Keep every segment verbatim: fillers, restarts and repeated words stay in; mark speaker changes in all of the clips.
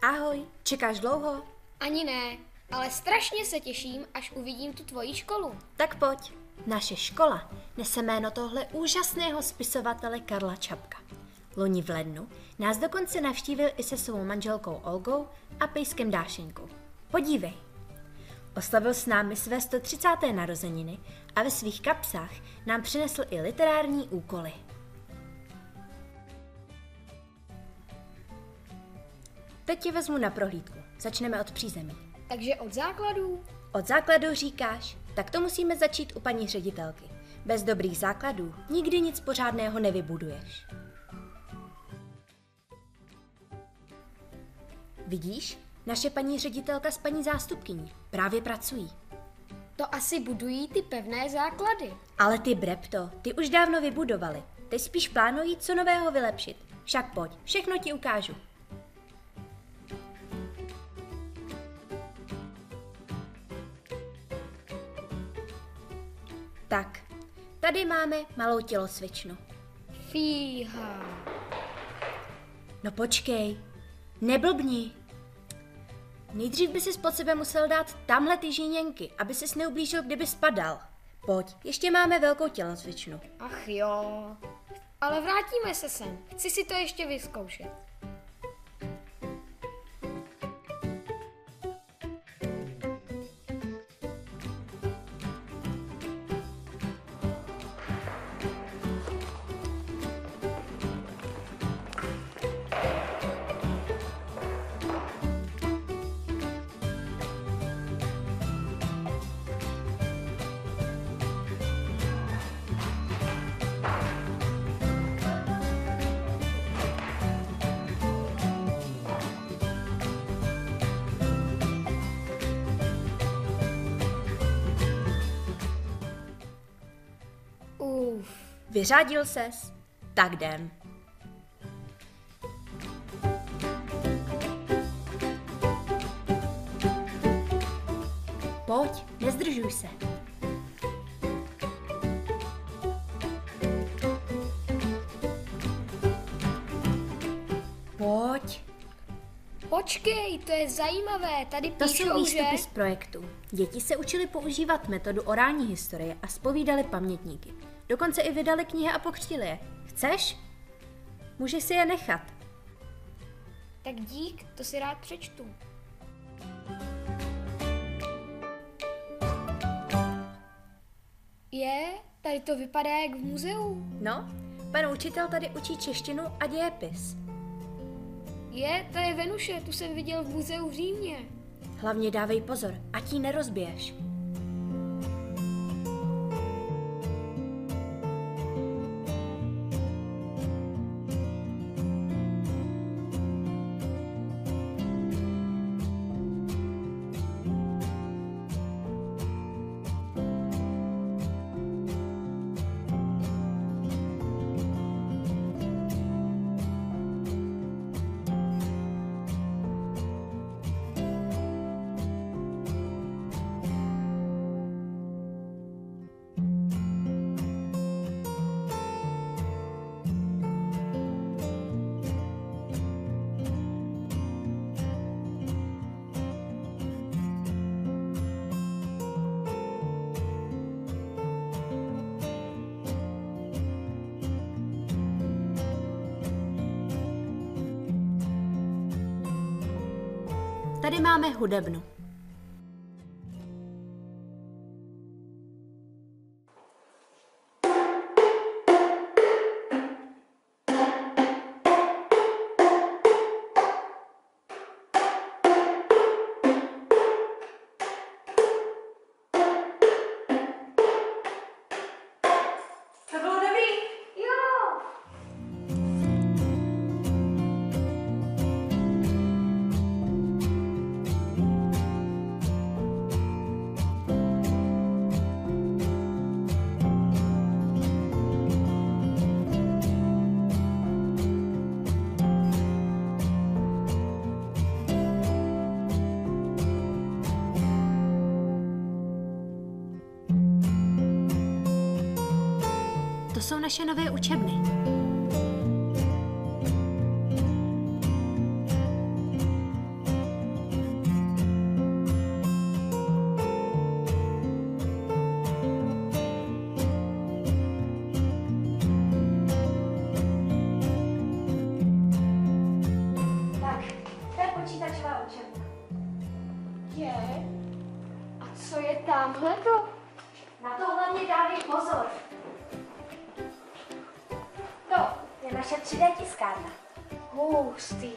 Speaker 1: Ahoj, čekáš dlouho?
Speaker 2: Ani ne, ale strašně se těším, až uvidím tu tvoji školu.
Speaker 1: Tak pojď. Naše škola nese jméno tohle úžasného spisovatele Karla Čapka. Loni v lednu nás dokonce navštívil i se svou manželkou Olgou a pejskem Dášenkou. Podívej. Oslavil s námi své sto třicáté narozeniny a ve svých kapsách nám přinesl i literární úkoly. Teď tě vezmu na prohlídku. Začneme od přízemí.
Speaker 2: Takže od základů?
Speaker 1: Od základů říkáš? Tak to musíme začít u paní ředitelky. Bez dobrých základů nikdy nic pořádného nevybuduješ. Vidíš? Naše paní ředitelka s paní zástupkyní právě pracují.
Speaker 2: To asi budují ty pevné základy.
Speaker 1: Ale ty brepto, ty už dávno vybudovali. Teď spíš plánují, co nového vylepšit. Však pojď, všechno ti ukážu. Tak, tady máme malou tělocvičnu.
Speaker 2: Fíha.
Speaker 1: No počkej, neblbni. Nejdřív by si pod sebe musel dát tamhle ty žíněnky, aby ses neublížil, kdyby spadal. Pojď, ještě máme velkou tělocvičnu.
Speaker 2: Ach jo, ale vrátíme se sem. Chci si to ještě vyzkoušet. Uf.
Speaker 1: Vyřádil ses? Tak jdem. Pojď, nezdržuj se. Pojď.
Speaker 2: Počkej, to je zajímavé, tady
Speaker 1: To
Speaker 2: píšou,
Speaker 1: jsou výstupy
Speaker 2: že...
Speaker 1: z projektu. Děti se učili používat metodu orální historie a zpovídali pamětníky. Dokonce i vydali knihy a pokřtili je. Chceš? Můžeš si je nechat.
Speaker 2: Tak dík, to si rád přečtu. Je, tady to vypadá jak v muzeu.
Speaker 1: No, pan učitel tady učí češtinu a dějepis.
Speaker 2: Je, to je Venuše, tu jsem viděl v muzeu v Římě.
Speaker 1: Hlavně dávej pozor, ať ji nerozbiješ. Tady máme hudebnu.
Speaker 2: To bylo dobrý. Jo.
Speaker 1: To jsou naše nové učebny.
Speaker 2: Co je tamhleto?
Speaker 1: Na to hlavně dávej pozor. To je naše tři dé tiskárna.
Speaker 2: Hustý.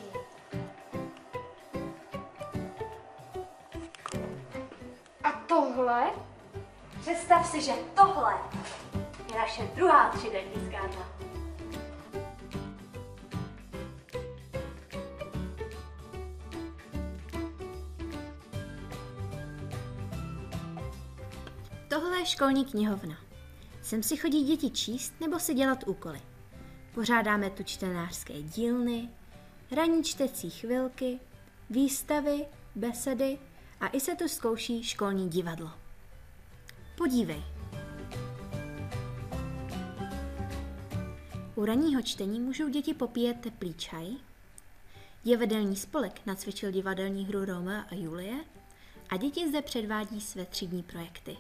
Speaker 2: A tohle?
Speaker 1: Představ si, že tohle je naše druhá tři dé tiskárna. Tohle je školní knihovna. Sem si chodí děti číst nebo si dělat úkoly. Pořádáme tu čtenářské dílny, ranní čtecí chvilky, výstavy, besedy a i se tu zkouší školní divadlo. Podívej. U ranního čtení můžou děti popíjet teplý čaj. Divadelní spolek nacvičil divadelní hru Romea a Julie a děti zde předvádí své třídní projekty.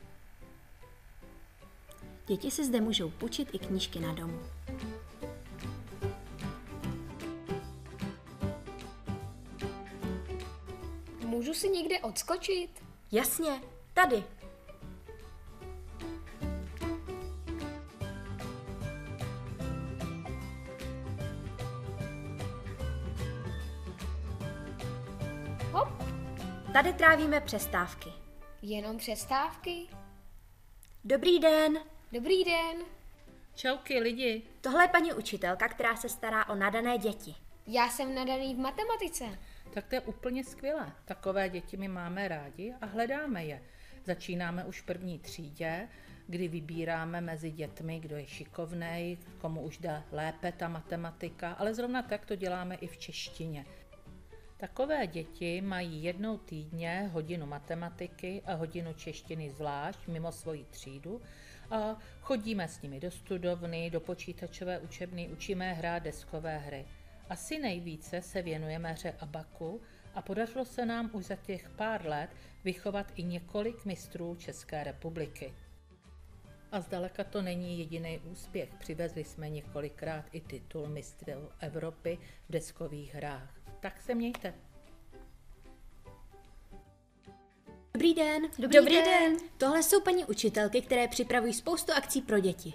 Speaker 1: Děti si zde můžou půjčit i knížky na domů.
Speaker 2: Můžu si někde odskočit?
Speaker 1: Jasně, tady.
Speaker 2: Hop,
Speaker 1: Tady trávíme přestávky.
Speaker 2: jenom přestávky.
Speaker 1: Dobrý den.
Speaker 2: Dobrý den.
Speaker 3: Čauky lidi.
Speaker 1: Tohle je paní učitelka, která se stará o nadané děti.
Speaker 2: Já jsem nadaný v matematice.
Speaker 3: Tak to je úplně skvělé. Takové děti my máme rádi a hledáme je. Začínáme už v první třídě, kdy vybíráme mezi dětmi, kdo je šikovnej, komu už jde lépe ta matematika, ale zrovna tak to děláme i v češtině. Takové děti mají jednou týdně hodinu matematiky a hodinu češtiny zvlášť mimo svoji třídu a chodíme s nimi do studovny, do počítačové učebny, učíme hrát deskové hry. Asi nejvíce se věnujeme hře abaku a podařilo se nám už za těch pár let vychovat i několik mistrů České republiky. A zdaleka to není jediný úspěch. Přivezli jsme několikrát i titul mistrů Evropy v deskových hrách. Tak se mějte.
Speaker 1: Dobrý den.
Speaker 4: Dobrý, Dobrý den. den.
Speaker 1: Tohle jsou paní učitelky, které připravují spoustu akcí pro děti.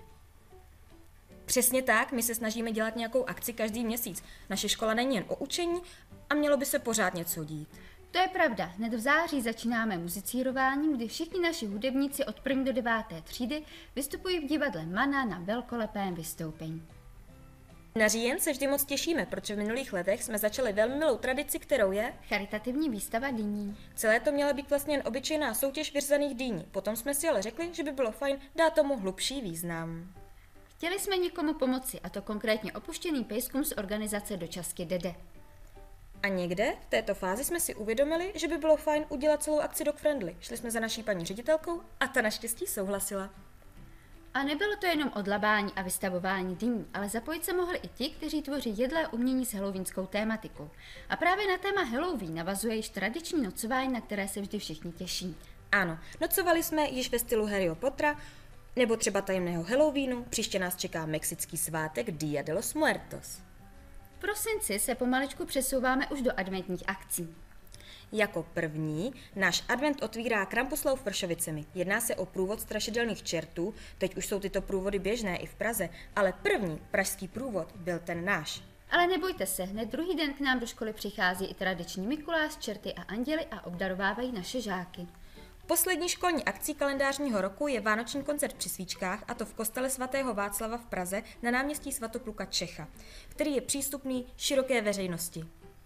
Speaker 4: Přesně tak, my se snažíme dělat nějakou akci každý měsíc. Naše škola není jen o učení a mělo by se pořád něco dít.
Speaker 5: To je pravda. Hned v září začínáme muzicírováním, kdy všichni naši hudebníci od první do deváté třídy vystupují v divadle Mana na velkolepém vystoupení.
Speaker 4: Na říjen se vždy moc těšíme, protože v minulých letech jsme začali velmi milou tradici, kterou je
Speaker 5: charitativní výstava dýní.
Speaker 4: Celé to měla být vlastně jen obyčejná soutěž vyřazených dýní. Potom jsme si ale řekli, že by bylo fajn dát tomu hlubší význam.
Speaker 5: Chtěli jsme někomu pomoci, a to konkrétně opuštěným pejskům z organizace Dočasky Dede.
Speaker 4: A někde v této fázi jsme si uvědomili, že by bylo fajn udělat celou akci dog friendly. Šli jsme za naší paní ředitelkou a ta naštěstí souhlasila.
Speaker 5: A nebylo to jenom odlabání a vystavování dýní, ale zapojit se mohli i ti, kteří tvoří jedlé umění s halloweenskou tématikou. A právě na téma Halloween navazuje již tradiční nocování, na které se vždy všichni těší.
Speaker 4: Ano, nocovali jsme již ve stylu Harryho Pottera, nebo třeba tajemného Halloweenu, příště nás čeká mexický svátek Dia de los Muertos.
Speaker 5: V prosinci se pomaličku přesouváme už do adventních akcí.
Speaker 4: Jako první náš advent otvírá Krampuslauf Vršovicemi. Jedná se o průvod strašidelných čertů, teď už jsou tyto průvody běžné i v Praze, ale první pražský průvod byl ten náš.
Speaker 5: Ale nebojte se, hned druhý den k nám do školy přichází i tradiční Mikuláš, čerty a anděli a obdarovávají naše žáky.
Speaker 4: Poslední školní akcí kalendářního roku je vánoční koncert při svíčkách, a to v kostele svatého Václava v Praze na náměstí Svatopluka Čecha, který je přístupný široké veřejnosti.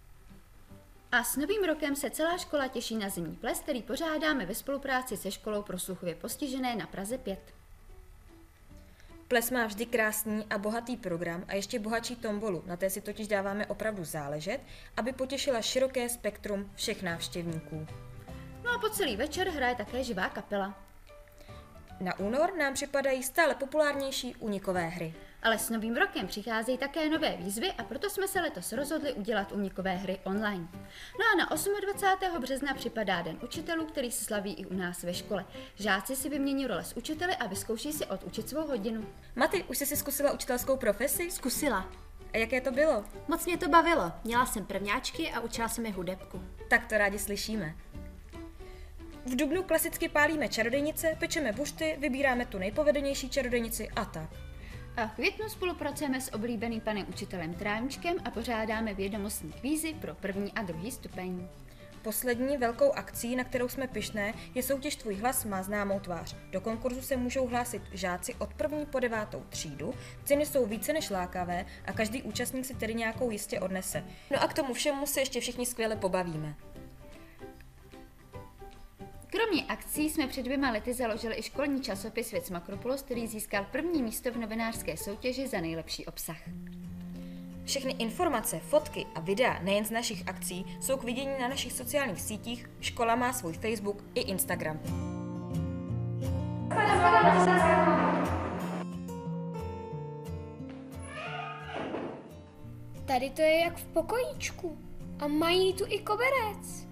Speaker 5: A s novým rokem se celá škola těší na zimní ples, který pořádáme ve spolupráci se školou pro sluchově postižené na Praze pět.
Speaker 4: Ples má vždy krásný a bohatý program a ještě bohatší tombolu, na té si totiž dáváme opravdu záležet, aby potěšila široké spektrum všech návštěvníků.
Speaker 5: No a po celý večer hraje také živá kapela.
Speaker 4: Na únor nám připadají stále populárnější únikové hry.
Speaker 5: Ale s novým rokem přicházejí také nové výzvy a proto jsme se letos rozhodli udělat únikové hry online. No a na dvacátého osmého března připadá Den učitelů, který se slaví i u nás ve škole. Žáci si vymění role s učiteli a vyzkouší si odučit svou hodinu.
Speaker 4: Maty, už jsi si zkusila učitelskou profesi?
Speaker 1: Zkusila.
Speaker 4: A jaké to bylo?
Speaker 1: Moc mě to bavilo. Měla jsem prvňáčky a učila jsem je hudebku.
Speaker 4: Tak to rádi slyšíme. V dubnu klasicky pálíme čarodějnice, pečeme bušty, vybíráme tu nejpovedenější čarodějnici a tak.
Speaker 5: A v květnu spolupracujeme s oblíbeným panem učitelem Trávničkem a pořádáme vědomostní kvízy pro první a druhý stupeň.
Speaker 4: Poslední velkou akcí, na kterou jsme pyšné, je soutěž Tvůj hlas má známou tvář. Do konkurzu se můžou hlásit žáci od první po devátou třídu, ceny jsou více než lákavé a každý účastník si tedy nějakou jistě odnese. No a k tomu všemu se ještě všichni skvěle pobavíme.
Speaker 5: Kromě akcí jsme před dvěma lety založili i školní časopis Věc Makropolos, který získal první místo v novinářské soutěži za nejlepší obsah.
Speaker 4: Všechny informace, fotky a videa nejen z našich akcí jsou k vidění na našich sociálních sítích, škola má svůj Facebook i Instagram.
Speaker 2: Tady to je jak v pokojíčku. A mají tu i koberec.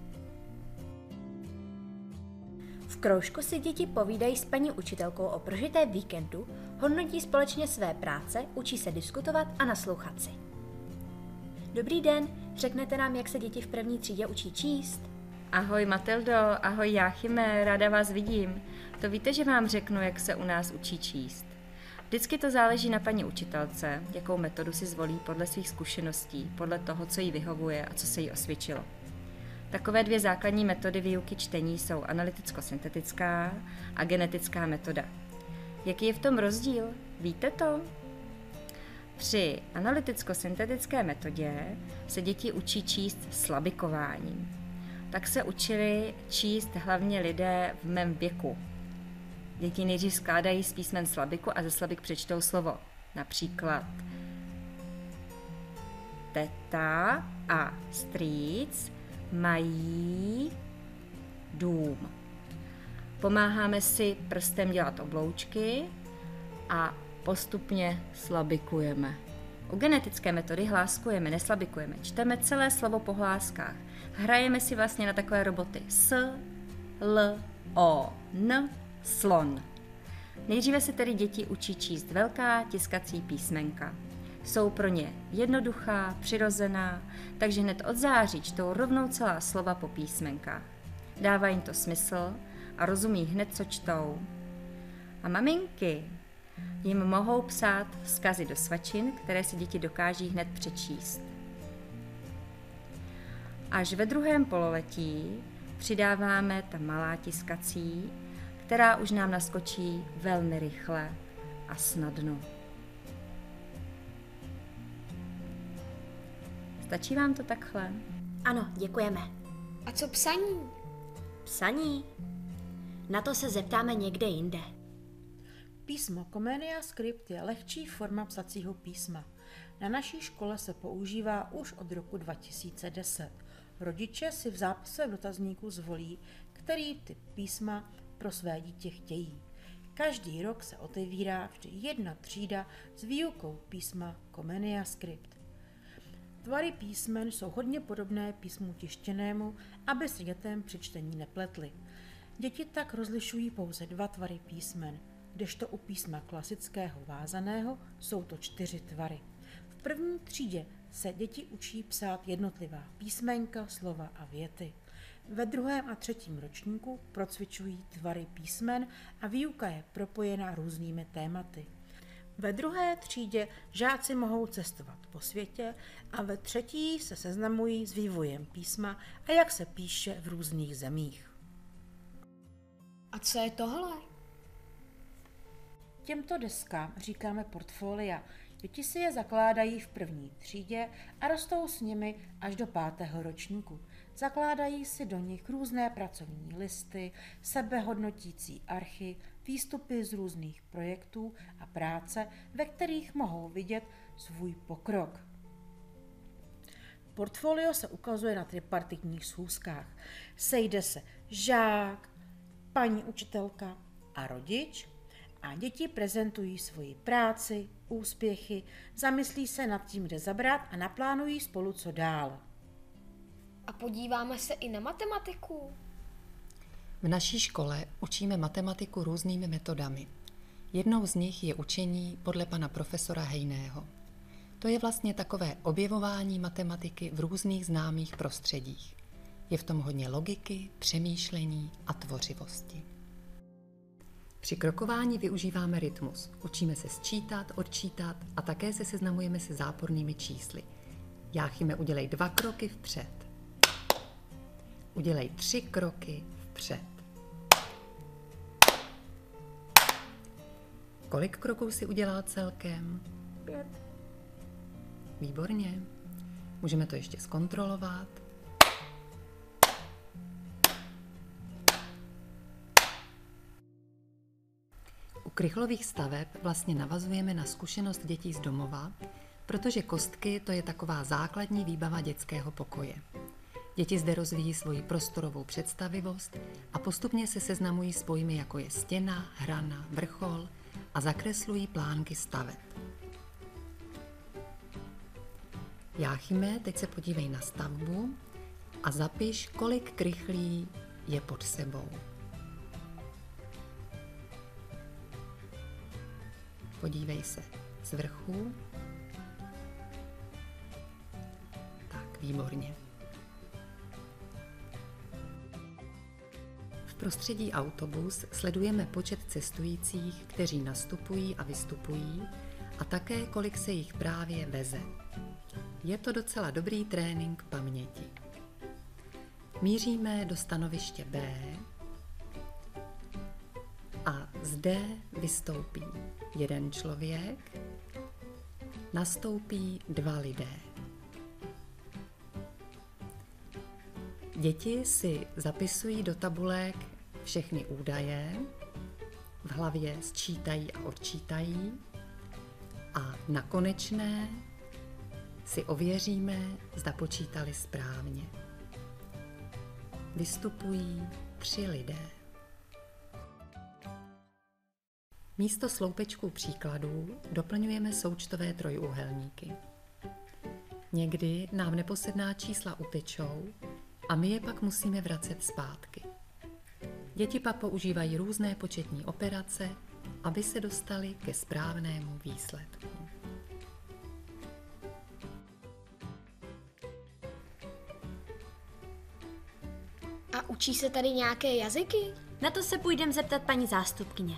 Speaker 1: V kroužku si děti povídají s paní učitelkou o prožité víkendu, hodnotí společně své práce, učí se diskutovat a naslouchat si. Dobrý den, řeknete nám, jak se děti v první třídě učí číst?
Speaker 6: Ahoj Matildo, ahoj Jáchyme, ráda vás vidím. To víte, že vám řeknu, jak se u nás učí číst. Vždycky to záleží na paní učitelce, jakou metodu si zvolí podle svých zkušeností, podle toho, co jí vyhovuje a co se jí osvědčilo. Takové dvě základní metody výuky čtení jsou analyticko-syntetická a genetická metoda. Jaký je v tom rozdíl? Víte to? Při analyticko-syntetické metodě se děti učí číst slabikováním. Tak se učili číst hlavně lidé v mém věku. Děti nejdřív skládají z písmen slabiku a ze slabik přečtou slovo. Například teta a strýc mají dům. Pomáháme si prstem dělat obloučky a postupně slabikujeme. U genetické metody hláskujeme, neslabikujeme. Čteme celé slovo po hláskách. Hrajeme si vlastně na takové roboty. S, L, O, N, slon. Nejdříve se tedy děti učí číst velká tiskací písmenka. Jsou pro ně jednoduchá, přirozená, takže hned od září čtou rovnou celá slova po písmenkách. Dává jim to smysl a rozumí hned, co čtou. A maminky jim mohou psát vzkazy do svačin, které si děti dokáží hned přečíst. Až ve druhém pololetí přidáváme ta malá tiskací, která už nám naskočí velmi rychle a snadno. Stačí vám to takhle?
Speaker 1: Ano, děkujeme.
Speaker 2: A co psaní?
Speaker 1: Psaní? Na to se zeptáme někde jinde.
Speaker 3: Písmo Comenia Script je lehčí forma psacího písma. Na naší škole se používá už od roku dva tisíce deset. Rodiče si v zápise v dotazníku zvolí, který typ písma pro své dítě chtějí. Každý rok se otevírá vždy jedna třída s výukou písma Comenia Script. Tvary písmen jsou hodně podobné písmu tištěnému, aby se dětem při čtení nepletly. Děti tak rozlišují pouze dva tvary písmen, kdežto u písma klasického vázaného jsou to čtyři tvary. V první třídě se děti učí psát jednotlivá písmenka, slova a věty. Ve druhém a třetím ročníku procvičují tvary písmen a výuka je propojena různými tématy. Ve druhé třídě žáci mohou cestovat po světě a ve třetí se seznamují s vývojem písma a jak se píše v různých zemích.
Speaker 2: A co je tohle?
Speaker 3: Těmto deskám říkáme portfolia. Děti si je zakládají v první třídě a rostou s nimi až do pátého ročníku. Zakládají si do nich různé pracovní listy, sebehodnotící archy, výstupy z různých projektů a práce, ve kterých mohou vidět svůj pokrok. Portfolio se ukazuje na tripartitních schůzkách. Sejde se žák, paní učitelka a rodič a děti prezentují svoji práci, úspěchy, zamyslí se nad tím, kde zabrat a naplánují spolu, co dál.
Speaker 2: A podíváme se i na matematiku.
Speaker 7: V naší škole učíme matematiku různými metodami. Jednou z nich je učení podle pana profesora Hejného. To je vlastně takové objevování matematiky v různých známých prostředích. Je v tom hodně logiky, přemýšlení a tvořivosti. Při krokování využíváme rytmus. Učíme se sčítat, odčítat a také se seznamujeme se zápornými čísly. Jáchyme, udělej dva kroky vpřed. Udělej tři kroky vpřed. Kolik kroků si udělal celkem?
Speaker 2: Pět.
Speaker 7: Výborně. Můžeme to ještě zkontrolovat. U krychlových staveb vlastně navazujeme na zkušenost dětí z domova, protože kostky to je taková základní výbava dětského pokoje. Děti zde rozvíjí svoji prostorovou představivost a postupně se seznamují s pojmy, jako je stěna, hrana, vrchol a zakreslují plánky staveb. Jáchyme, teď se podívej na stavbu a zapiš, kolik krychlí je pod sebou. Podívej se z vrchu. Tak, výborně. V prostředí autobus sledujeme počet cestujících, kteří nastupují a vystupují, a také kolik se jich právě veze. Je to docela dobrý trénink paměti. Míříme do stanoviště B a zde vystoupí jeden člověk, nastoupí dva lidé. Děti si zapisují do tabulek všechny údaje, v hlavě sčítají a odčítají a na konečné si ověříme, zda počítali správně. Vystupují tři lidé. Místo sloupečků příkladů doplňujeme součtové trojúhelníky. Někdy nám neposedná čísla utečou a my je pak musíme vracet zpátky. Děti pak používají různé početní operace, aby se dostali ke správnému výsledku.
Speaker 2: A učí se tady nějaké jazyky?
Speaker 1: Na to se půjdeme zeptat paní zástupkyně.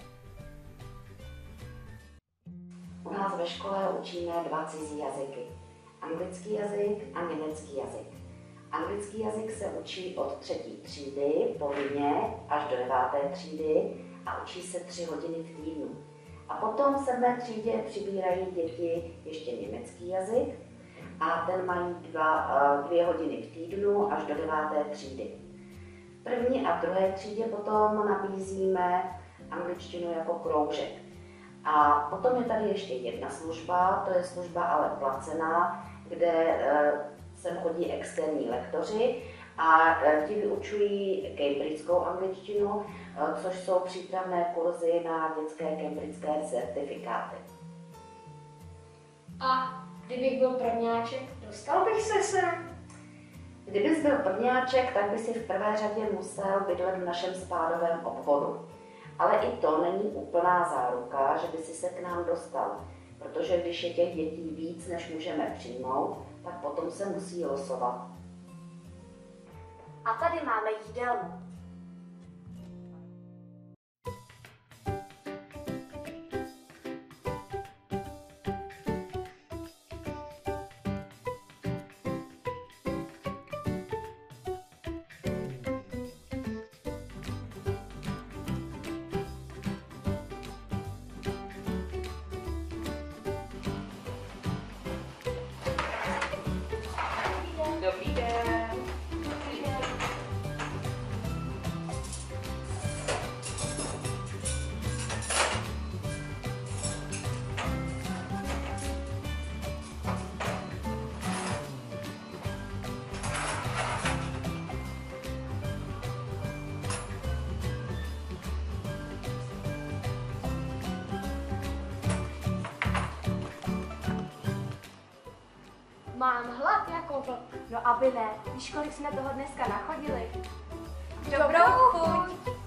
Speaker 8: U nás ve škole učíme dva cizí jazyky. Anglický jazyk a německý jazyk. Anglický jazyk se učí od třetí třídy povinně až do deváté třídy a učí se tři hodiny v týdnu. A potom v sedmé třídě přibírají děti ještě německý jazyk a ten mají dva, dvě hodiny v týdnu až do deváté třídy. V první a druhé třídě potom nabízíme angličtinu jako kroužek. A potom je tady ještě jedna služba, to je služba ale placená, kde sem chodí externí lektoři a ti vyučují cambridgeskou angličtinu, což jsou přípravné kurzy na dětské cambridgeské certifikáty.
Speaker 2: A kdybych byl prvňáček, dostal bych se sem?
Speaker 8: Kdybys byl prvňáček, tak by si v prvé řadě musel bydlet v našem spádovém obvodu. Ale i to není úplná záruka, že by si se k nám dostal, protože když je těch dětí víc, než můžeme přijmout, tak potom se musí losovat.
Speaker 1: A tady máme jídelnu.
Speaker 3: Dobrý den.
Speaker 2: Mám hlad jako vlk.
Speaker 1: No aby ne, víš, kolik jsme toho dneska nachodili?
Speaker 2: Dobrou chuť!